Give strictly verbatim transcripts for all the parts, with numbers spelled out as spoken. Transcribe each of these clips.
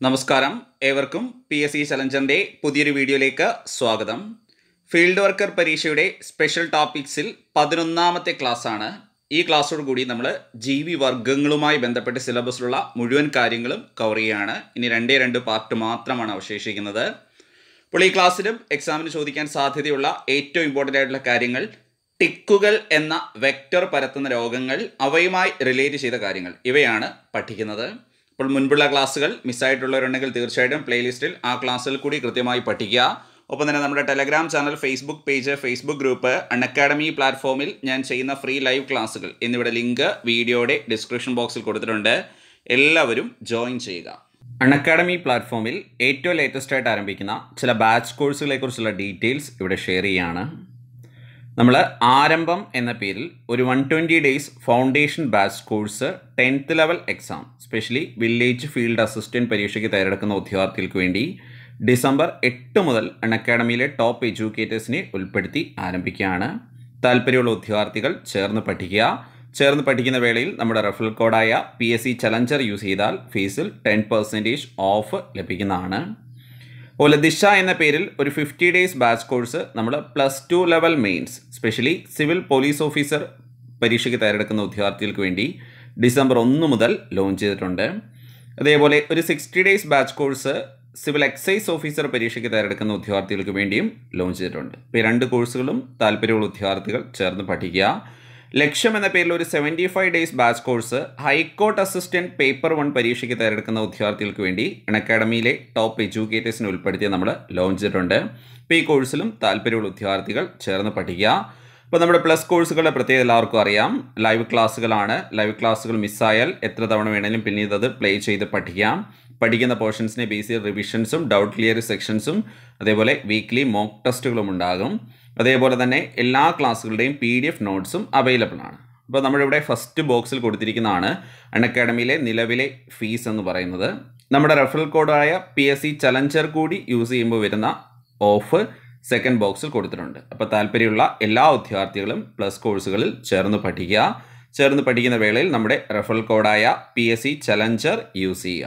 നമസ്കാരം, ഏവർക്കും P S C ചലഞ്ചറിൻ്റെ പുതിയൊരു വീഡിയോയിലേക്ക് സ്വാഗതം. ഫീൽഡ് വർക്കർ പരീക്ഷയുടെ സ്പെഷ്യൽ ടോപ്പിക്സിൽ പതിനൊന്നാമത്തെ ക്ലാസ്സാണ്. ഈ ക്ലാസ്സോട് കൂടി നമ്മൾ ജീവി വർഗ്ഗങ്ങളുമായി ബന്ധപ്പെട്ട സിലബസിലുള്ള മുഴുവൻ കാര്യങ്ങളും കവർ ചെയ്യുകയാണ്. ഇനി രണ്ടേ രണ്ട് പാർട്ട് മാത്രമാണ് അവശേഷിക്കുന്നത്. അപ്പോൾ ഈ ക്ലാസ്സിലും എക്സാമിന് ചോദിക്കാൻ സാധ്യതയുള്ള ഏറ്റവും ഇമ്പോർട്ടൻ്റ് ആയിട്ടുള്ള കാര്യങ്ങൾ, ടിക്കുകൾ എന്ന വെക്റ്റർ പരത്തുന്ന രോഗങ്ങൾ, അവയുമായി റിലേറ്റ് ചെയ്ത കാര്യങ്ങൾ, ഇവയാണ് പഠിക്കുന്നത്. അപ്പോൾ മുൻപുള്ള ക്ലാസ്സുകൾ മിസ്സായിട്ടുള്ളവരുണ്ടെങ്കിൽ തീർച്ചയായിട്ടും പ്ലേലിസ്റ്റിൽ ആ ക്ലാസ്സിൽ കൂടി കൃത്യമായി പഠിക്കുക. ഒപ്പം തന്നെ നമ്മുടെ Telegram channel, Facebook page, Facebook group, Unacademy പ്ലാറ്റ്ഫോമിൽ ഞാൻ ചെയ്യുന്ന ഫ്രീ ലൈവ് ക്ലാസ്സുകൾ എന്നിവിടെ ലിങ്ക് വീഡിയോയുടെ ഡിസ്ക്രിപ്ഷൻ ബോക്സിൽ കൊടുത്തിട്ടുണ്ട്. എല്ലാവരും ജോയിൻ ചെയ്യുക. അൺഅക്കാഡമി പ്ലാറ്റ്ഫോമിൽ ഏറ്റവും ലേറ്റസ്റ്റ് ആയിട്ട് ആരംഭിക്കുന്ന ചില ബാച്ച് കോഴ്സുകളെ കുറിച്ചുള്ള ഡീറ്റെയിൽസ് ഇവിടെ ഷെയർ ചെയ്യുകയാണ്. നമ്മൾ ആരംഭം എന്ന പേരിൽ ഒരു one twenty days foundation batch course tenth level exam, specially village field assistant പരീക്ഷയ്ക്ക് തയ്യാറെടുക്കുന്ന ഉദ്യോഗാർത്ഥികൾക്ക് വേണ്ടി ഡിസംബർ എട്ട് മുതൽ അൺഅക്കാഡമിയിലെ ടോപ്പ് എഡ്യൂക്കേറ്റേഴ്സിനെ ഉൾപ്പെടുത്തി ആരംഭിക്കുകയാണ്. താല്പര്യമുള്ള ഉദ്യോഗാർത്ഥികൾ ചേർന്ന് പഠിക്കുക. ചേർന്ന് പഠിക്കുന്ന വേളയിൽ നമ്മുടെ റെഫറൽ കോഡായ P S C challenger use ചെയ്താൽ ഫീസിൽ ടെൻ പെർസെൻറ്റേജ് ഓഫ് ലഭിക്കുന്നതാണ്. അതുപോലെ ദിശ എന്ന പേരിൽ ഒരു ഫിഫ്റ്റി ഡേയ്സ് ബാച്ച് കോഴ്സ് നമ്മൾ plus two level mains, specially civil police officer പരീക്ഷയ്ക്ക് തയ്യാറെടുക്കുന്ന ഉദ്യോഗാർത്ഥികൾക്ക് വേണ്ടി ഡിസംബർ ഒന്ന് മുതൽ ലോഞ്ച് ചെയ്തിട്ടുണ്ട്. അതേപോലെ ഒരു sixty days batch course civil excise officer പരീക്ഷയ്ക്ക് തയ്യാറെടുക്കുന്ന ഉദ്യോഗാർത്ഥികൾക്ക് വേണ്ടിയും ലോഞ്ച് ചെയ്തിട്ടുണ്ട്. ഇപ്പോൾ ഈ രണ്ട് കോഴ്സുകളും താല്പര്യമുള്ള ഉദ്യോഗാർത്ഥികൾ ചേർന്ന് പഠിക്കുക. ലക്ഷ്യം എന്ന പേരിൽ ഒരു seventy five days batch course high court assistant paper one പരീക്ഷയ്ക്ക് തയ്യാറെടുക്കുന്ന ഉദ്യോഗാർത്ഥികൾക്ക് വേണ്ടി അൺഅക്കാഡമിയിലെ ടോപ്പ് എഡ്യൂക്കേറ്റേഴ്സിനെ ഉൾപ്പെടുത്തി നമ്മൾ ലോഞ്ച് ചെയ്തിട്ടുണ്ട്. ഇപ്പോൾ ഈ കോഴ്സിലും താല്പര്യമുള്ള ഉദ്യോഗാർത്ഥികൾ ചേർന്ന് പഠിക്കുക. അപ്പോൾ നമ്മുടെ പ്ലസ് കോഴ്സുകളുടെ പ്രത്യേകത എല്ലാവർക്കും അറിയാം. ലൈവ് ക്ലാസ്സുകളാണ്. ലൈവ് ക്ലാസ്സുകൾ മിസ്സായാൽ എത്ര തവണ വേണമെങ്കിലും പിന്നീട് അത് പ്ലേ ചെയ്ത് പഠിക്കാം. പഠിക്കുന്ന പോർഷൻസിനെ ബേസ് ചെയ്ത് റിവിഷൻസും ഡൗട്ട് ക്ലിയർ സെക്ഷൻസും അതേപോലെ വീക്ക്ലി മോക്ക് ടെസ്റ്റുകളും ഉണ്ടാകും. അതേപോലെ തന്നെ എല്ലാ ക്ലാസ്സുകളുടെയും പി ഡി എഫ് നോട്ട്സും അവൈലബിൾ ആണ്. അപ്പോൾ നമ്മളിവിടെ ഫസ്റ്റ് ബോക്സിൽ കൊടുത്തിരിക്കുന്നതാണ് അൺഅക്കാഡമിയിലെ നിലവിലെ ഫീസ് എന്ന് പറയുന്നത്. നമ്മുടെ റെഫറൽ കോഡായ പി എസ് സി ചലഞ്ചർ കൂടി യൂസ് ചെയ്യുമ്പോൾ വരുന്ന ഓഫ് സെക്കൻഡ് ബോക്സിൽ കൊടുത്തിട്ടുണ്ട്. അപ്പോൾ താല്പര്യമുള്ള എല്ലാ ഉദ്യോഗാർത്ഥികളും പ്ലസ് കോഴ്സുകളിൽ ചേർന്ന് പഠിക്കുക. ചേർന്ന് പഠിക്കുന്ന വേളയിൽ നമ്മുടെ റെഫറൽ കോഡായ P S C challenger use ചെയ്യുക.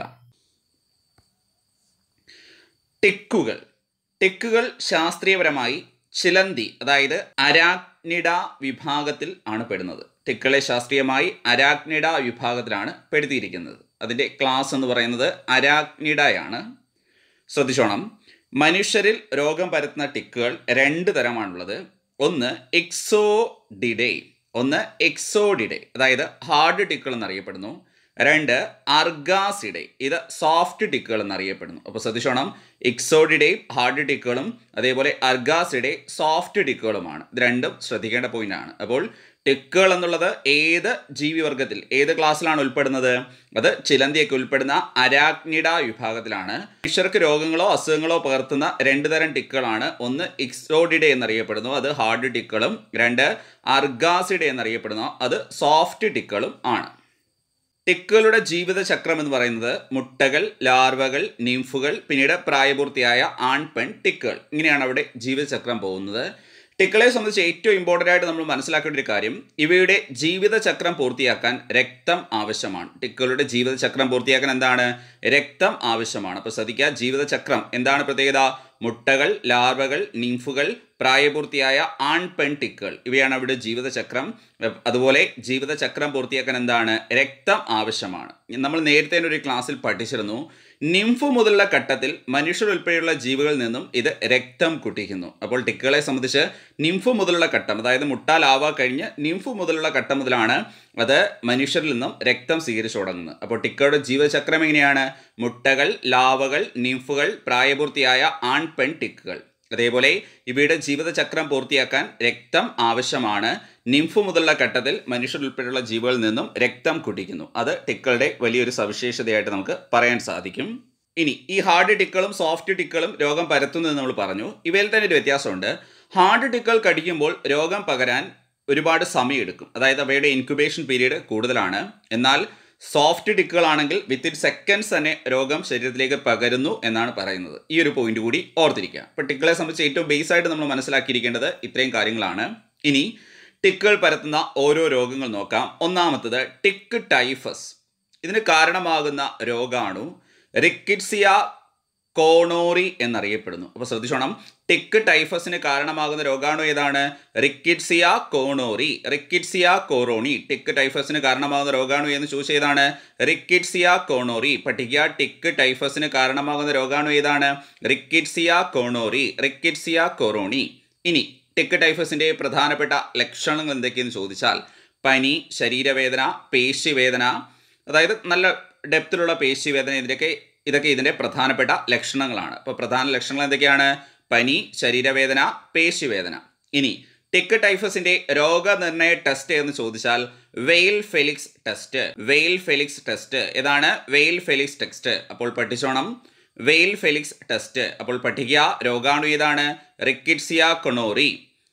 ടിക്കുകൾ ടിക്കുകൾ ശാസ്ത്രീയപരമായി ചിലന്തി, അതായത് അരാക്നിഡ വിഭാഗത്തിൽ ആണ് പെടുന്നത്. ടിക്കുകളെ ശാസ്ത്രീയമായി അരാക്നിഡ വിഭാഗത്തിലാണ് പെടുത്തിയിരിക്കുന്നത്. അതിൻ്റെ ക്ലാസ് എന്ന് പറയുന്നത് അരാക്നിഡയാണ്. ശ്രദ്ധിച്ചോണം, മനുഷ്യരിൽ രോഗം പരത്തുന്ന ടിക്കുകൾ രണ്ട് തരമാണുള്ളത്. ഒന്ന് എക്സോഡിഡേ, ഒന്ന് എക്സോഡിഡേ, അതായത് ഹാർഡ് ടിക്കുകൾ എന്നറിയപ്പെടുന്നു. രണ്ട് അർഗാസിഡേ, ഇത് സോഫ്റ്റ് ടിക്കുകൾ എന്നറിയപ്പെടുന്നു. അപ്പോൾ ശ്രദ്ധിച്ചോണം, എക്സോഡിഡേയും ഹാർഡ് ടിക്കുകളും അതേപോലെ അർഗാസിഡേ സോഫ്റ്റ് ടിക്കുകളുമാണ്. ഇത് രണ്ടും ശ്രദ്ധിക്കേണ്ട പോയിന്റാണ്. അപ്പോൾ ടിക്കുകൾ എന്നുള്ളത് ഏത് ജീവിവർഗത്തിൽ, ഏത് ക്ലാസ്സിലാണ് ഉൾപ്പെടുന്നത്? അത് ചിലന്തിയൊക്കെ ഉൾപ്പെടുന്ന അരാക്നിഡ വിഭാഗത്തിലാണ്. മനുഷ്യർക്ക് രോഗങ്ങളോ അസുഖങ്ങളോ പകർത്തുന്ന രണ്ട് തരം ടിക്കുകളാണ്. ഒന്ന് എക്സോഡിഡേ എന്നറിയപ്പെടുന്നു, അത് ഹാർഡ് ടിക്കുകളും. രണ്ട് അർഗാസിഡേ എന്നറിയപ്പെടുന്നു, അത് സോഫ്റ്റ് ടിക്കുകളും ആണ്. ടിക്കുകളുടെ ജീവിതചക്രം എന്ന് പറയുന്നത് മുട്ടകൾ, ലാർവകൾ, നിംഫുകൾ, പിന്നീട് പ്രായപൂർത്തിയായ ആൺ പെൺ ടിക്കുകൾ, ഇങ്ങനെയാണ് അവിടെ ജീവിതചക്രം പോകുന്നത്. ടിക്കുകളെ സംബന്ധിച്ച് ഏറ്റവും ഇമ്പോർട്ടൻ്റ് ആയിട്ട് നമ്മൾ മനസ്സിലാക്കേണ്ട ഒരു കാര്യം, ഇവയുടെ ജീവിതചക്രം പൂർത്തിയാക്കാൻ രക്തം ആവശ്യമാണ്. ടിക്കുകളുടെ ജീവിതചക്രം പൂർത്തിയാക്കാൻ എന്താണ്? രക്തം ആവശ്യമാണ്. അപ്പോൾ ശ്രദ്ധിക്കുക, ജീവിതചക്രം എന്താണ് പ്രത്യേകത? മുട്ടകൾ, ലാർവകൾ, നിംഫുകൾ, പ്രായപൂർത്തിയായ ആൺ പെൺ ടിക്കുകൾ, ഇവയാണ് അവിടെ ജീവിതചക്രം. അതുപോലെ ജീവിതചക്രം പൂർത്തിയാക്കാൻ എന്താണ്? രക്തം ആവശ്യമാണ്. നമ്മൾ നേരത്തെ ഒരു ക്ലാസ്സിൽ പഠിച്ചിരുന്നു, നിംഫ് മുതലുള്ള ഘട്ടത്തിൽ മനുഷ്യരുൾപ്പെടെയുള്ള ജീവികളിൽ നിന്നും ഇത് രക്തം കുടിക്കുന്നു. അപ്പോൾ ടിക്കുകളെ സംബന്ധിച്ച് നിംഫ് മുതലുള്ള ഘട്ടം, അതായത് മുട്ട, ലാവ കഴിഞ്ഞ് നിംഫ് മുതലുള്ള ഘട്ടം മുതലാണ് അത് മനുഷ്യരിൽ നിന്നും രക്തം സ്വീകരിച്ചു തുടങ്ങുന്നത്. അപ്പോൾ ടിക്കുകളുടെ ജീവിതചക്രം എങ്ങനെയാണ്? മുട്ടകൾ, ലാവകൾ, നിംഫുകൾ, പ്രായപൂർത്തിയായ ആൺ പെൺ ടിക്കുകൾ. അതേപോലെ ഇവയുടെ ജീവിതചക്രം പൂർത്തിയാക്കാൻ രക്തം ആവശ്യമാണ്. നിംഫ് മുതലുള്ള ഘട്ടത്തിൽ മനുഷ്യരുൾപ്പെടെയുള്ള ജീവികളിൽ നിന്നും രക്തം കുടിക്കുന്നു. അത് ടിക്കുകളുടെ വലിയൊരു സവിശേഷതയായിട്ട് നമുക്ക് പറയാൻ സാധിക്കും. ഇനി ഈ ഹാർഡ് ടിക്കുകളും സോഫ്റ്റ് ടിക്കുകളും രോഗം പരത്തുന്നതെന്ന് നമ്മൾ പറഞ്ഞു. ഇവയിൽ തന്നെ ഒരു വ്യത്യാസമുണ്ട്. ഹാർഡ് ടിക്കുകൾ കടിക്കുമ്പോൾ രോഗം പകരാൻ ഒരുപാട് സമയമെടുക്കും, അതായത് അവയുടെ ഇൻക്യുബേഷൻ പീരീഡ് കൂടുതലാണ്. എന്നാൽ സോഫ്റ്റ് ടിക്കുകളാണെങ്കിൽ വിത്തിൻ സെക്കൻഡ്സ് തന്നെ രോഗം ശരീരത്തിലേക്ക് പകരുന്നു എന്നാണ് പറയുന്നത്. ഈ ഒരു പോയിന്റ് കൂടി ഓർത്തിരിക്കുക. അപ്പോൾ ടിക്കുകളെ സംബന്ധിച്ച് ഏറ്റവും ബേസ് ആയിട്ട് നമ്മൾ മനസ്സിലാക്കിയിരിക്കേണ്ടത് ഇത്രയും കാര്യങ്ങളാണ്. ഇനി ടിക്കുകൾ പരത്തുന്ന ഓരോ രോഗങ്ങൾ നോക്കാം. ഒന്നാമത്തത് ടിക്ക് ടൈഫസ്. ഇതിന് കാരണമാകുന്ന രോഗാണു റിക്കിറ്റ്സിയ കോണോറി എന്നറിയപ്പെടുന്നു. അപ്പോൾ ശ്രദ്ധിച്ചോണം, ടിക്ക് ടൈഫസിന് കാരണമാകുന്ന രോഗാണു ഏതാണ്? റിക്കിറ്റ്സിയ കോണോറി, റിക്കിറ്റ്സിയ കോറോണി. ടിക്ക് ടൈഫസിന് കാരണമാകുന്ന രോഗാണു എന്ന് ചോദിച്ച ഏതാണ്? റിക്കിറ്റ്സിയ കോണോറി. പഠിക്കുക, ടിക്ക് ടൈഫസിന് കാരണമാകുന്ന രോഗാണു ഏതാണ്? റിക്കിറ്റ്സിയ കോണോറി, റിക്കിറ്റ്സിയ കോറോണി. ഇനി ടിക്ക് ടൈഫസിൻ്റെ പ്രധാനപ്പെട്ട ലക്ഷണങ്ങൾ എന്തൊക്കെയെന്ന് ചോദിച്ചാൽ പനി, ശരീരവേദന, പേശിവേദന, അതായത് നല്ല ഡെപ്തിലുള്ള പേശിവേദന, ഇതിൻ്റെയൊക്കെ ഇതൊക്കെ ഇതിൻ്റെ പ്രധാനപ്പെട്ട ലക്ഷണങ്ങളാണ്. അപ്പോൾ പ്രധാന ലക്ഷണങ്ങൾ എന്തൊക്കെയാണ്? പനി, ശരീരവേദന, പേശിവേദന. ഇനി ടിക്ക് ടൈഫസിൻ്റെ രോഗനിർണയ ടെസ്റ്റ് എന്ന് ചോദിച്ചാൽ Weil Felix test, Weil Felix test. ഏതാണ്? Weil Felix test. അപ്പോൾ പഠിച്ചോണം, വെയിൽ ഫെലിക്സ് ടെസ്റ്റ്. അപ്പോൾ പഠിക്കുക, രോഗാണു ഏതാണ്? റിക്കിറ്റ്സിയ കൊണോറി.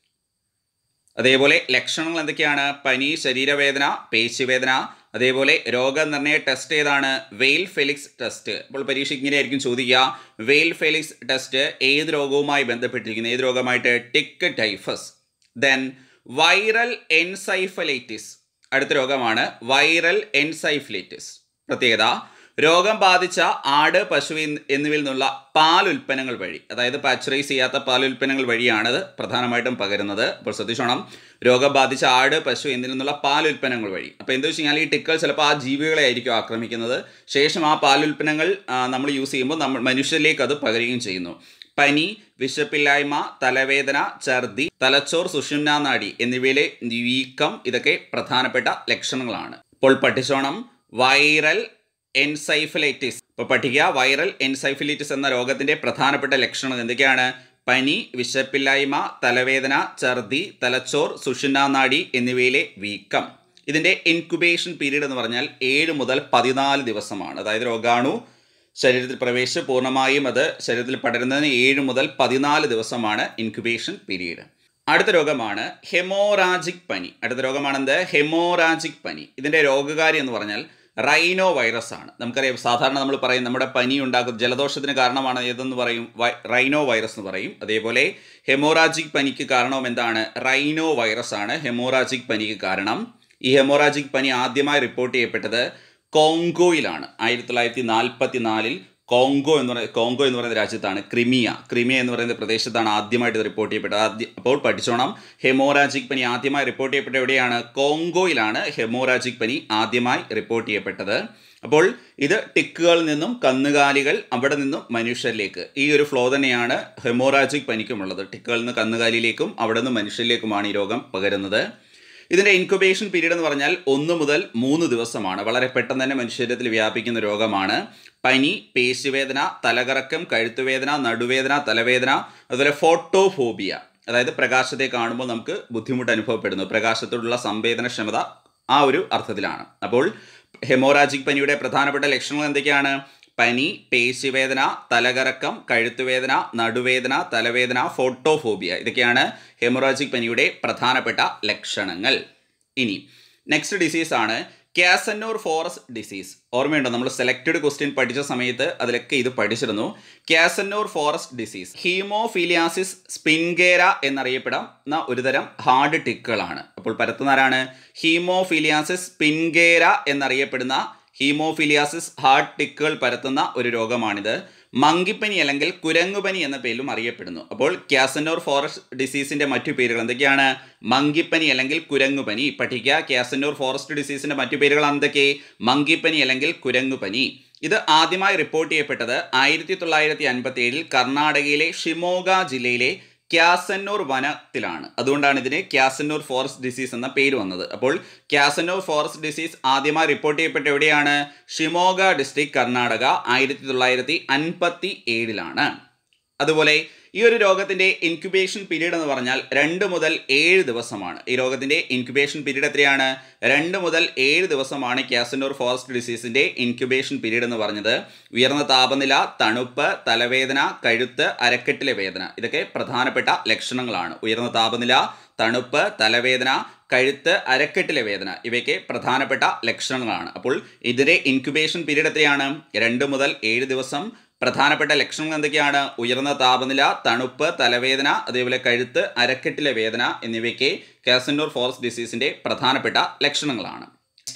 അതേപോലെ ലക്ഷണങ്ങൾ എന്തൊക്കെയാണ്? പനി, ശരീരവേദന, പേശിവേദന. അതേപോലെ രോഗനിർണയ ടെസ്റ്റ് ഏതാണ്? Weil Felix test. അപ്പോൾ പരീക്ഷ ഇങ്ങനെയായിരിക്കും ചോദിക്കുക, വെയിൽ ഫെലിക്സ് ടെസ്റ്റ് ഏത് രോഗവുമായി ബന്ധപ്പെട്ടിരിക്കുന്നു? ഏത് രോഗമായിട്ട്? Tick typhus. Then viral encephalitis, അടുത്ത രോഗമാണ് വൈറൽ എൻസൈഫലൈറ്റിസ്. പ്രത്യേകത, രോഗം ബാധിച്ച ആട്, പശു എന്നിവയിൽ നിന്നുള്ള പാൽ ഉൽപ്പന്നങ്ങൾ വഴി, അതായത് പാസ്ചറൈസ് ചെയ്യാത്ത പാൽ ഉൽപ്പന്നങ്ങൾ വഴിയാണത് പ്രധാനമായിട്ടും പകരുന്നത്. അപ്പോൾ ശ്രദ്ധിച്ചോണം, രോഗം ബാധിച്ച ആട്, പശു എന്നിൽ നിന്നുള്ള പാൽ ഉൽപ്പന്നങ്ങൾ വഴി. അപ്പോൾ എന്താ വെച്ച് കഴിഞ്ഞാൽ ഈ ടിക്കുകൾ ചിലപ്പോൾ ആ ജീവികളെ ആയിരിക്കും ആക്രമിക്കുന്നത്. ശേഷം ആ പാൽ ഉൽപ്പന്നങ്ങൾ നമ്മൾ യൂസ് ചെയ്യുമ്പോൾ നമ്മൾ മനുഷ്യരിലേക്ക് അത് പകരുകയും ചെയ്യുന്നു. പനി, വിശപ്പില്ലായ്മ, തലവേദന, ഛർദി, തലച്ചോർ, സുഷുമ്നാ നാഡി എന്നിവയിലെ വീക്കം, ഇതൊക്കെ പ്രധാനപ്പെട്ട ലക്ഷണങ്ങളാണ്. ഇപ്പോൾ പഠിച്ചോണം, വൈറൽ എൻസൈഫലൈറ്റിസ്. ഇപ്പോൾ പഠിക്കുക, വൈറൽ എൻസൈഫലൈറ്റിസ് എന്ന രോഗത്തിൻ്റെ പ്രധാനപ്പെട്ട ലക്ഷണം എന്തൊക്കെയാണ്? പനി, വിശപ്പില്ലായ്മ, തലവേദന, ഛർദി, തലച്ചോർ, സുഷുമ്നാ നാഡി എന്നിവയിലെ വീക്കം. ഇതിൻ്റെ ഇൻക്യുബേഷൻ പീരീഡ് എന്ന് പറഞ്ഞാൽ ഏഴ് മുതൽ പതിനാല് ദിവസമാണ്. അതായത് രോഗാണു ശരീരത്തിൽ പ്രവേശിച്ച് പൂർണ്ണമായും അത് ശരീരത്തിൽ പടരുന്നതിന് ഏഴ് മുതൽ പതിനാല് ദിവസമാണ് ഇൻക്യുബേഷൻ പീരീഡ്. അടുത്ത രോഗമാണ് ഹെമോറാജിക് പനി. അടുത്ത രോഗമാണെന്ത്? ഹെമോറാജിക് പനി. ഇതിൻ്റെ രോഗകാരി എന്ന് പറഞ്ഞാൽ റൈനോ വൈറസ് ആണ്. നമുക്കറിയാം, സാധാരണ നമ്മൾ പറയും നമ്മുടെ പനി ഉണ്ടാക്കുന്ന ജലദോഷത്തിന് കാരണമാണ് ഏതെന്ന് പറയും? റൈനോ വൈറസ് എന്ന് പറയും. അതേപോലെ ഹെമോറാജിക് പനിക്ക് കാരണം എന്താണ്? റൈനോ വൈറസ് ആണ് ഹെമോറാജിക് പനിക്ക് കാരണം. ഈ ഹെമോറാജിക് പനി ആദ്യമായി റിപ്പോർട്ട് ചെയ്യപ്പെട്ടത് കോങ്കോയിലാണ്. ആയിരത്തി തൊള്ളായിരത്തി നാൽപ്പത്തി നാലിൽ കോങ്കോ എന്ന് പറയുന്ന കോങ്കോ എന്ന് പറയുന്ന രാജ്യത്താണ്. ക്രിമിയ ക്രിമിയ എന്ന് പറയുന്ന പ്രദേശത്താണ് ആദ്യമായിട്ട് ഇത് റിപ്പോർട്ട് ചെയ്യപ്പെട്ടത്. ആദ്യം അപ്പോൾ പഠിച്ചോണം, ഹെമോറാജിക് പനി ആദ്യമായി റിപ്പോർട്ട് ചെയ്യപ്പെട്ട എവിടെയാണ്? കോങ്കോയിലാണ് ഹെമോറാജിക് പനി ആദ്യമായി റിപ്പോർട്ട് ചെയ്യപ്പെട്ടത്. അപ്പോൾ ഇത് ടിക്കുകളിൽ നിന്നും കന്നുകാലികൾ, അവിടെ നിന്നും മനുഷ്യരിലേക്ക്, ഈ ഒരു ഫ്ലോ തന്നെയാണ് ഹെമോറാജിക് പനിക്കുമുള്ളത്. ടിക്കുകളിൽ നിന്ന് കന്നുകാലിയിലേക്കും അവിടെ നിന്ന് മനുഷ്യരിലേക്കുമാണ് ഈ രോഗം പകരുന്നത്. ഇതിൻ്റെ ഇൻക്യുബേഷൻ പീരീഡ് എന്ന് പറഞ്ഞാൽ ഒന്ന് മുതൽ മൂന്ന് ദിവസമാണ്. വളരെ പെട്ടെന്ന് തന്നെ മനുഷ്യശരീരത്തിൽ വ്യാപിക്കുന്ന രോഗമാണ്. പനി, പേശിവേദന, തലകറക്കം, കഴുത്തുവേദന, നടുവേദന, തലവേദന, അതുപോലെ ഫോട്ടോഫോബിയ, അതായത് പ്രകാശത്തെ കാണുമ്പോൾ നമുക്ക് ബുദ്ധിമുട്ട് അനുഭവപ്പെടുന്നു, പ്രകാശത്തോടുള്ള സംവേദനക്ഷമത, ആ ഒരു അർത്ഥത്തിലാണ്. അപ്പോൾ ഹെമോറാജിക് പനിയുടെ പ്രധാനപ്പെട്ട ലക്ഷണങ്ങൾ എന്തൊക്കെയാണ്? പനി, പേശിവേദന, തലകറക്കം, കഴുത്തുവേദന, നടുവേദന, തലവേദന, ഫോട്ടോഫോബിയ, ഇതൊക്കെയാണ് ഹെമോറാജിക് പനിയുടെ പ്രധാനപ്പെട്ട ലക്ഷണങ്ങൾ. ഇനി നെക്സ്റ്റ് ഡിസീസാണ് ക്യാസന്നൂർ ഫോറസ് ഡിസീസ്. ഓർമ്മയുണ്ടോ? നമ്മൾ സെലക്റ്റഡ് ക്വസ്റ്റ്യൻ പഠിച്ച സമയത്ത് അതിലൊക്കെ ഇത് പഠിച്ചിരുന്നു. ക്യാസന്നൂർ ഫോറസ്റ്റ് ഡിസീസ് ഹീമോഫീലിയാസിസ് സ്പിൻഗേര എന്നറിയപ്പെടുന്ന ഒരുതരം ഹാർഡ് ടിക്കുകളാണ്. അപ്പോൾ പരത്തുന്നവരാണ് ഹീമോഫീലിയാസിസ് സ്പിൻഗേര എന്നറിയപ്പെടുന്ന ഹീമോഫീലിയാസിസ് ഹാർഡ് ടിക്കുകൾ പരത്തുന്ന ഒരു രോഗമാണിത്. മങ്കിപ്പനി അല്ലെങ്കിൽ കുരങ്ങുപനി എന്ന പേരിലും അറിയപ്പെടുന്നു. അപ്പോൾ ക്യാസന്നൂർ ഫോറസ്റ്റ് ഡിസീസിൻ്റെ മറ്റു പേരുകൾ എന്തൊക്കെയാണ്? മങ്കിപ്പനി അല്ലെങ്കിൽ കുരങ്ങുപനി. പഠിക്കുക, ക്യാസന്നൂർ ഫോറസ്റ്റ് ഡിസീസിൻ്റെ മറ്റു പേരുകൾ എന്തൊക്കെ? മങ്കിപ്പനി അല്ലെങ്കിൽ കുരങ്ങുപനി. ഇത് ആദ്യമായി റിപ്പോർട്ട് ചെയ്യപ്പെട്ടത് ആയിരത്തി തൊള്ളായിരത്തി അൻപത്തി ഏഴിൽ കർണാടകയിലെ ഷിമോഗ ജില്ലയിലെ ക്യാസന്നൂർ വനത്തിലാണ്. അതുകൊണ്ടാണ് ഇതിന് ക്യാസന്നൂർ ഫോറസ്റ്റ് ഡിസീസ് എന്ന പേര് വന്നത്. അപ്പോൾ ക്യാസന്നൂർ ഫോറസ്റ്റ് ഡിസീസ് ആദ്യമായി റിപ്പോർട്ട് ചെയ്യപ്പെട്ട എവിടെയാണ്? ഷിമോഗ ഡിസ്ട്രിക്ട്, കർണാടക, ആയിരത്തി തൊള്ളായിരത്തി അൻപത്തി ഏഴിലാണ്. അതുപോലെ ഈ ഒരു രോഗത്തിൻ്റെ ഇൻക്യുബേഷൻ പീരീഡ് എന്ന് പറഞ്ഞാൽ രണ്ട് മുതൽ ഏഴ് ദിവസമാണ്. ഈ രോഗത്തിൻ്റെ ഇൻക്യുബേഷൻ പീരീഡ് എത്രയാണ്? രണ്ട് മുതൽ ഏഴ് ദിവസമാണ് ക്യാസന്നൂർ ഫോറസ്റ്റ് ഡിസീസിൻ്റെ ഇൻക്യുബേഷൻ പീരീഡ് എന്ന് പറഞ്ഞത്. ഉയർന്ന താപനില, തണുപ്പ്, തലവേദന, കഴുത്ത്, അരക്കെട്ടിലെ വേദന, ഇതൊക്കെ പ്രധാനപ്പെട്ട ലക്ഷണങ്ങളാണ്. ഉയർന്ന താപനില, തണുപ്പ്, തലവേദന, കഴുത്ത്, അരക്കെട്ടിലെ വേദന, ഇവയ്ക്ക് പ്രധാനപ്പെട്ട ലക്ഷണങ്ങളാണ്. അപ്പോൾ ഇതിൻ്റെ ഇൻക്യുബേഷൻ പീരീഡ് എത്രയാണ്? രണ്ട് മുതൽ ഏഴ് ദിവസം. പ്രധാനപ്പെട്ട ലക്ഷണങ്ങൾ എന്തൊക്കെയാണ്? ഉയർന്ന താപനില, തണുപ്പ്, തലവേദന, അതേപോലെ കഴുത്ത്, അരക്കെട്ടിലെ വേദന എന്നിവയ്ക്ക് ക്യാസന്നൂർ ഫോറസ്റ്റ് ഡിസീസിൻ്റെ പ്രധാനപ്പെട്ട ലക്ഷണങ്ങളാണ്. നെക്സ്റ്റ്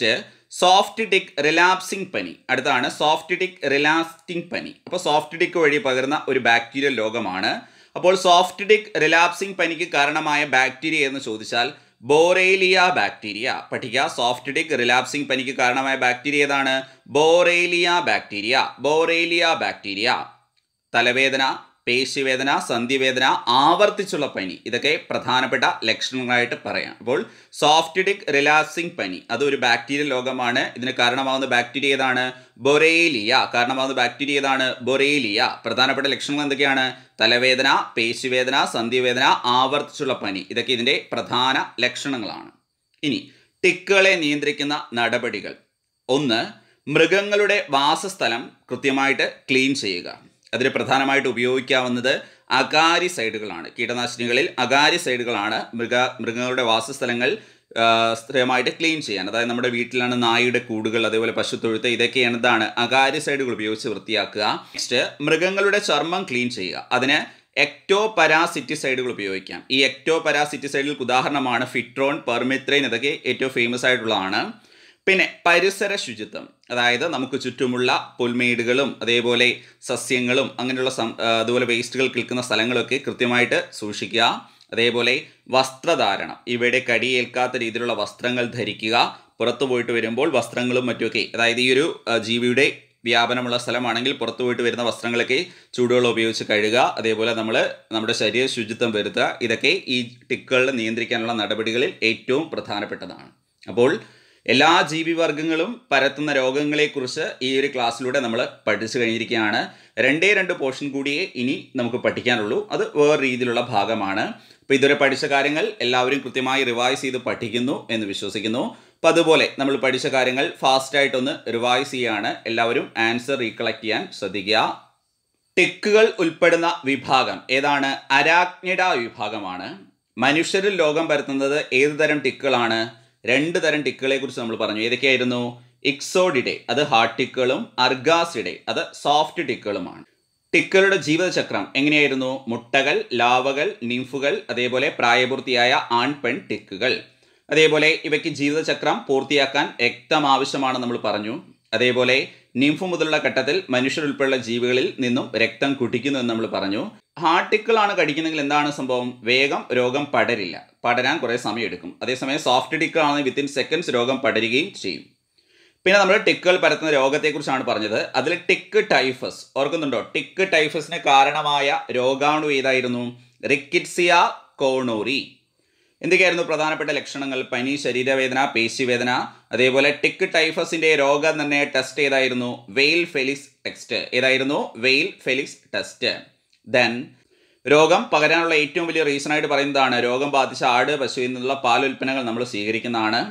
സോഫ്റ്റ് ടിക്ക് റിലാപ്സിംഗ് പനി, അടുത്താണ് സോഫ്റ്റ് ടിക്ക് റിലാപ്സിംഗ് പനി. അപ്പോൾ സോഫ്റ്റ് ടിക്ക് വഴി പകരുന്ന ഒരു ബാക്ടീരിയൽ രോഗമാണ്. അപ്പോൾ സോഫ്റ്റ് ടിക്ക് റിലാപ്സിംഗ് പനിക്ക് കാരണമായ ബാക്ടീരിയ എന്ന് ചോദിച്ചാൽ ബോറേലിയ ബാക്ടീരിയ. പഠിക്കുക, സോഫ്റ്റ് ടിക്ക് റിലാപ്സിംഗ് പനിക്ക് കാരണമായ ബാക്ടീരിയ ഏതാണ്? Borrelia bacteria. Borrelia bacteria. തലവേദന, പേശിവേദന, സന്ധിവേദന, ആവർത്തിച്ചുള്ള പനി, ഇതൊക്കെ പ്രധാനപ്പെട്ട ലക്ഷണങ്ങളായിട്ട് പറയാം. അപ്പോൾ സോഫ്റ്റ് ടിക്ക് റിലാപ്സിംഗ് പനി അത് ഒരു ബാക്ടീരിയൽ രോഗമാണ്. ഇതിന് കാരണമാകുന്ന ബാക്ടീരിയ ഏതാണ്? ബൊറേലിയ. കാരണമാകുന്ന ബാക്ടീരിയ ഏതാണ്? ബൊറേലിയ. പ്രധാനപ്പെട്ട ലക്ഷണങ്ങൾ എന്തൊക്കെയാണ്? തലവേദന, പേശിവേദന, സന്ധിവേദന, ആവർത്തിച്ചുള്ള പനി, ഇതൊക്കെ ഇതിൻ്റെ പ്രധാന ലക്ഷണങ്ങളാണ്. ഇനി ടിക്കുകളെ നിയന്ത്രിക്കുന്ന നടപടികൾ. ഒന്ന്, മൃഗങ്ങളുടെ വാസസ്ഥലം കൃത്യമായിട്ട് ക്ലീൻ ചെയ്യുക. അതിന് പ്രധാനമായിട്ട് ഉപയോഗിക്കാവുന്നത് അകാരിസൈഡുകളാണ്. കീടനാശിനികളിൽ അകാരിസൈഡുകളാണ് മൃഗ മൃഗങ്ങളുടെ വാസസ്ഥലങ്ങൾ സ്ഥിരമായിട്ട് ക്ലീൻ ചെയ്യാൻ. അതായത് നമ്മുടെ വീട്ടിലാണ് നായയുടെ കൂടുകൾ, അതേപോലെ പശുത്തൊഴുത്ത്, ഇതൊക്കെയാണ് എന്താണ് അകാരിസൈഡുകൾ ഉപയോഗിച്ച് വൃത്തിയാക്കുക. നെക്സ്റ്റ്, മൃഗങ്ങളുടെ ചർമ്മം ക്ലീൻ ചെയ്യുക. അതിന് എക്ടോ പരാസിറ്റിസൈഡുകൾ ഉപയോഗിക്കാം. ഈ എക്ടോ പരാസിറ്റിസൈഡുകൾക്ക് ഉദാഹരണമാണ് ഫിട്രോൺ, പെർമിത്രൈൻ, ഇതൊക്കെ ഏറ്റവും ഫേമസ് ആയിട്ടുള്ളതാണ്. പിന്നെ പരിസര ശുചിത്വം, അതായത് നമുക്ക് ചുറ്റുമുള്ള പുൽമേടുകളും അതേപോലെ സസ്യങ്ങളും അങ്ങനെയുള്ള അതുപോലെ വേസ്റ്റുകൾ കിൽക്കുന്ന സ്ഥലങ്ങളൊക്കെ കൃത്യമായിട്ട് സൂക്ഷിക്കുക. അതേപോലെ വസ്ത്രധാരണം, ഇവിടെ കടിയേൽക്കാത്ത രീതിയിലുള്ള വസ്ത്രങ്ങൾ ധരിക്കുക. പുറത്തു പോയിട്ട് വരുമ്പോൾ വസ്ത്രങ്ങളും മറ്റുമൊക്കെ, അതായത് ഈ ഒരു ജീവിയുടെ വ്യാപനമുള്ള സ്ഥലമാണെങ്കിൽ പുറത്തു പോയിട്ട് വരുന്ന വസ്ത്രങ്ങളൊക്കെ ചൂടുവെള്ളം ഉപയോഗിച്ച് കഴുകുക. അതേപോലെ നമ്മൾ നമ്മുടെ ശരീര ശുചിത്വം വരുത്തുക. ഇതൊക്കെ ഈ ടിക്കുകളെ നിയന്ത്രിക്കാനുള്ള നടപടികളിൽ ഏറ്റവും പ്രധാനപ്പെട്ടതാണ്. അപ്പോൾ എല്ലാ ജീവിവർഗങ്ങളും പരത്തുന്ന രോഗങ്ങളെക്കുറിച്ച് ഈ ഒരു ക്ലാസ്സിലൂടെ നമ്മൾ പഠിച്ചു കഴിഞ്ഞിരിക്കുകയാണ്. രണ്ടേ രണ്ട് പോർഷൻ കൂടിയേ ഇനി നമുക്ക് പഠിക്കാനുള്ളൂ. അത് വേറെ രീതിയിലുള്ള ഭാഗമാണ്. അപ്പോൾ ഇതുവരെ പഠിച്ച കാര്യങ്ങൾ എല്ലാവരും കൃത്യമായി റിവൈസ് ചെയ്ത് പഠിക്കുന്നു എന്ന് വിശ്വസിക്കുന്നു. അപ്പോൾ അതുപോലെ നമ്മൾ പഠിച്ച കാര്യങ്ങൾ ഫാസ്റ്റായിട്ടൊന്ന് റിവൈസ് ചെയ്യുകയാണ്. എല്ലാവരും ആൻസർ റീകളക്ട് ചെയ്യാൻ ശ്രദ്ധിക്കുക. ടിക്കുകൾ ഉൾപ്പെടുന്ന വിഭാഗം ഏതാണ്? അരാക്നിഡ വിഭാഗമാണ്. മനുഷ്യരിൽ രോഗം പരത്തുന്നത് ഏത് തരം ടിക്കുകളാണ്? രണ്ട് തരം ടിക്കുകളെ കുറിച്ച് നമ്മൾ പറഞ്ഞു. ഏതൊക്കെയായിരുന്നു? ഇക്സോഡിഡെ, അത് ഹാർഡ് ടിക്കുകളും, അർഗാസിഡെ, അത് സോഫ്റ്റ് ടിക്കുകളുമാണ്. ടിക്കുകളുടെ ജീവിതചക്രം എങ്ങനെയായിരുന്നു? മുട്ടകൾ, ലാവകൾ, നിംഫുകൾ, അതേപോലെ പ്രായപൂർത്തിയായ ആൺ പെൺ ടിക്കുകൾ. അതേപോലെ ഇവയ്ക്ക് ജീവിതചക്രം പൂർത്തിയാക്കാൻ രക്തം ആവശ്യമാണ് നമ്മൾ പറഞ്ഞു. അതേപോലെ നിംഫു മുതലുള്ള ഘട്ടത്തിൽ മനുഷ്യരുൾപ്പെടെയുള്ള ജീവികളിൽ നിന്നും രക്തം കുടിക്കുന്നു എന്ന് നമ്മൾ പറഞ്ഞു. ഹാർഡ് ടിക്കുകളാണ് കടിക്കുന്നെങ്കിൽ എന്താണ് സംഭവം? വേഗം രോഗം പടരില്ല, പടരാൻ കുറേ സമയം എടുക്കും. അതേസമയം സോഫ്റ്റ് ടിക്കുകളാണെങ്കിൽ വിത്തിൻ സെക്കൻഡ്സ് രോഗം പടരുകയും ചെയ്യും. പിന്നെ നമ്മൾ ടിക്കുകൾ പരത്തുന്ന രോഗത്തെക്കുറിച്ചാണ് പറഞ്ഞത്. അതിൽ ടിക്ക് ടൈഫസ് ഓർക്കുന്നുണ്ടോ? ടിക്ക് ടൈഫസിന് കാരണമായ രോഗാണു ഏതായിരുന്നു? റിക്കിറ്റ്സിയ കോണോറി. എന്തൊക്കെയായിരുന്നു പ്രധാനപ്പെട്ട ലക്ഷണങ്ങൾ? പനി, ശരീരവേദന, പേശിവേദന. അതേപോലെ ടിക്ക് ടൈഫസിന്റെ രോഗനിർണയ ടെസ്റ്റ് ഏതായിരുന്നു? വെയിൽ ഫെലിക്സ് ടെസ്റ്റ്. ഏതായിരുന്നു? വെയിൽ ഫെലിക്സ് ടെസ്റ്റ്. ദെൻ രോഗം പകരാനുള്ള ഏറ്റവും വലിയ റീസൺ ആയിട്ട് പറയുന്നതാണ് രോഗം ബാധിച്ച ആട്, പശുവിൽ നിന്നുള്ള പാലുൽപ്പന്നങ്ങൾ നമ്മൾ സ്വീകരിക്കുന്നതാണ്.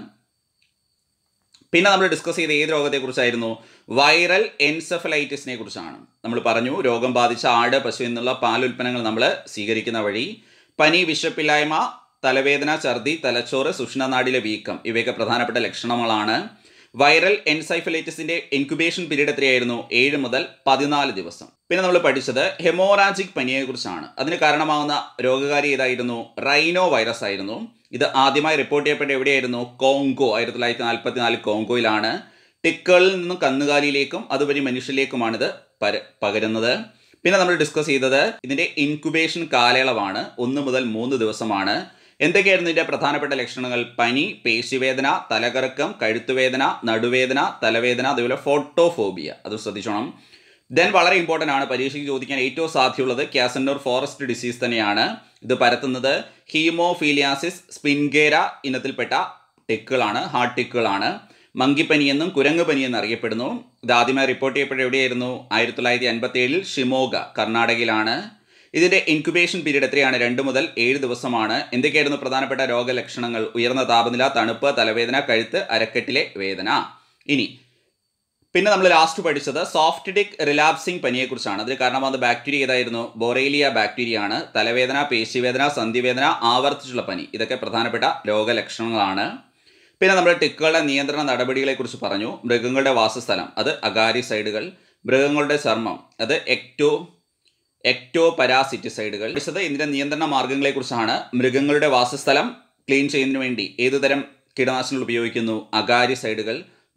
പിന്നെ നമ്മൾ ഡിസ്കസ് ചെയ്ത ഏത് രോഗത്തെക്കുറിച്ചായിരുന്നു? വൈറൽ എൻസെഫലൈറ്റിസിനെ കുറിച്ചാണ്. നമ്മൾ പറഞ്ഞു രോഗം ബാധിച്ച ആട്, പശുവിൽ നിന്നുള്ള പാലുൽപ്പന്നങ്ങൾ നമ്മൾ സ്വീകരിക്കുന്ന വഴി പനി, വിശപ്പില്ലായ്മ, തലവേദന, ഛർദി, തലച്ചോറ്, സുഷ്ണനാഡിയിലെ വീക്കം, ഇവയൊക്കെ പ്രധാനപ്പെട്ട ലക്ഷണങ്ങളാണ്. വൈറൽ എൻസൈഫലൈറ്റിസിന്റെ ഇൻക്യുബേഷൻ പീരീഡ് എത്രയായിരുന്നു? ഏഴ് മുതൽ പതിനാല് ദിവസം. പിന്നെ നമ്മൾ പഠിച്ചത് ഹെമോറാജിക് പനിയെ കുറിച്ചാണ്. അതിന് കാരണമാകുന്ന രോഗകാരി ഏതായിരുന്നു? റൈനോ വൈറസ് ആയിരുന്നു. ഇത് ആദ്യമായി റിപ്പോർട്ട് ചെയ്യപ്പെട്ട എവിടെയായിരുന്നു? കോങ്കോ, ആയിരത്തി തൊള്ളായിരത്തി നാൽപ്പത്തി നാല് കോങ്കോയിലാണ്. ടിക്കുകളിൽ നിന്നും കന്നുകാലിയിലേക്കും അതുവഴി മനുഷ്യരിലേക്കുമാണിത് പര പകരുന്നത്. പിന്നെ നമ്മൾ ഡിസ്കസ് ചെയ്തത് ഇതിന്റെ ഇൻക്യുബേഷൻ കാലയളവാണ്. ഒന്ന് മുതൽ മൂന്ന് ദിവസമാണ്. എന്തൊക്കെയായിരുന്നു ഇതിന്റെ പ്രധാനപ്പെട്ട ലക്ഷണങ്ങൾ? പനി, പേശിവേദന, തലകറക്കം, കഴുത്തുവേദന, നടുവേദന, തലവേദന, അതുപോലെ ഫോട്ടോഫോബിയ. അത് ശ്രദ്ധിച്ചോണം. ദെൻ വളരെ ഇമ്പോർട്ടൻ്റ് ആണ്, പരീക്ഷയ്ക്ക് ചോദിക്കാൻ ഏറ്റവും സാധ്യതയുള്ളത് ക്യാസൻഡോർ ഫോറസ്റ്റ് ഡിസീസ് തന്നെയാണ്. ഇത് പരത്തുന്നത് ഹീമോഫീലിയാസിസ് സ്പിൻഗേര ഇനത്തിൽപ്പെട്ട ടിക്കുകളാണ്, ഹാർഡ് ടിക്കുകളാണ്. മങ്കിപ്പനി എന്നും കുരങ്ങ് പനി എന്ന് അറിയപ്പെടുന്നു. ഇത് ആദ്യമായി റിപ്പോർട്ട് ചെയ്യപ്പെട്ട എവിടെയായിരുന്നു? ആയിരത്തി തൊള്ളായിരത്തി അൻപത്തി ഏഴിൽ ഷിമോഗ, കർണാടകയിലാണ്. ഇതിന്റെ ഇൻക്യുബേഷൻ പീരീഡ് എത്രയാണ്? രണ്ട് മുതൽ ഏഴ് ദിവസമാണ്. എന്തൊക്കെയായിരുന്നു പ്രധാനപ്പെട്ട രോഗലക്ഷണങ്ങൾ? ഉയർന്ന താപനില, തണുപ്പ്, തലവേദന, കഴുത്ത്, അരക്കെട്ടിലെ വേദന. ഇനി പിന്നെ നമ്മൾ ലാസ്റ്റ് പഠിച്ചത് സോഫ്റ്റ് ടിക്ക് റിലാപ്സിംഗ് പനിയെക്കുറിച്ചാണ്. അതിന് കാരണമാകുന്ന ബാക്ടീരിയ ഏതായിരുന്നു? ബൊറേലിയ ബാക്ടീരിയ ആണ്. തലവേദന, പേശിവേദന, സന്ധിവേദന, ആവർത്തിച്ചുള്ള പനി, ഇതൊക്കെ പ്രധാനപ്പെട്ട രോഗലക്ഷണങ്ങളാണ്. പിന്നെ നമ്മൾ ടിക്കുകളുടെ നിയന്ത്രണ നടപടികളെക്കുറിച്ച് പറഞ്ഞു. മൃഗങ്ങളുടെ വാസസ്ഥലം അത് അകാരിസൈഡുകൾ. മൃഗങ്ങളുടെ ചർമ്മം അത് എക്ടോ എക്ടോ പരാസിറ്റിസൈഡുകൾ. വിശദ ഇതിൻ്റെ നിയന്ത്രണ മാർഗങ്ങളെക്കുറിച്ചാണ്. മൃഗങ്ങളുടെ വാസസ്ഥലം ക്ലീൻ ചെയ്യുന്നതിന് വേണ്ടി ഏതുതരം കീടനാശിനികൾ ഉപയോഗിക്കുന്നു? അകാരിസൈഡുകൾ.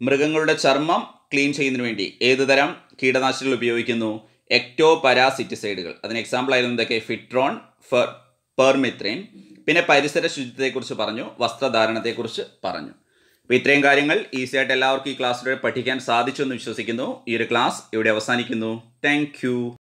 മൃഗങ്ങളുടെ ചർമ്മം ക്ലീൻ ചെയ്യുന്നതിന് വേണ്ടി ഏത് തരം കീടനാശിനികൾ ഉപയോഗിക്കുന്നു? എക്ടോ പാരാസിറ്റിസൈഡുകൾ. അതിന് എക്സാമ്പിൾ ആയിരുന്നു എന്തൊക്കെ? ഫിട്രോൺ, ഫെർ പെർമിത്രിൻ. പിന്നെ പരിസര ശുചിത്വത്തെക്കുറിച്ച് പറഞ്ഞു, വസ്ത്രധാരണത്തെക്കുറിച്ച് പറഞ്ഞു. അപ്പോൾ ഇത്രയും കാര്യങ്ങൾ ഈസി ആയിട്ട് എല്ലാവർക്കും ഈ ക്ലാസ്സിലൂടെ പഠിക്കാൻ സാധിച്ചു എന്ന് വിശ്വസിക്കുന്നു. ഈ ഒരു ക്ലാസ് ഇവിടെ അവസാനിക്കുന്നു. താങ്ക്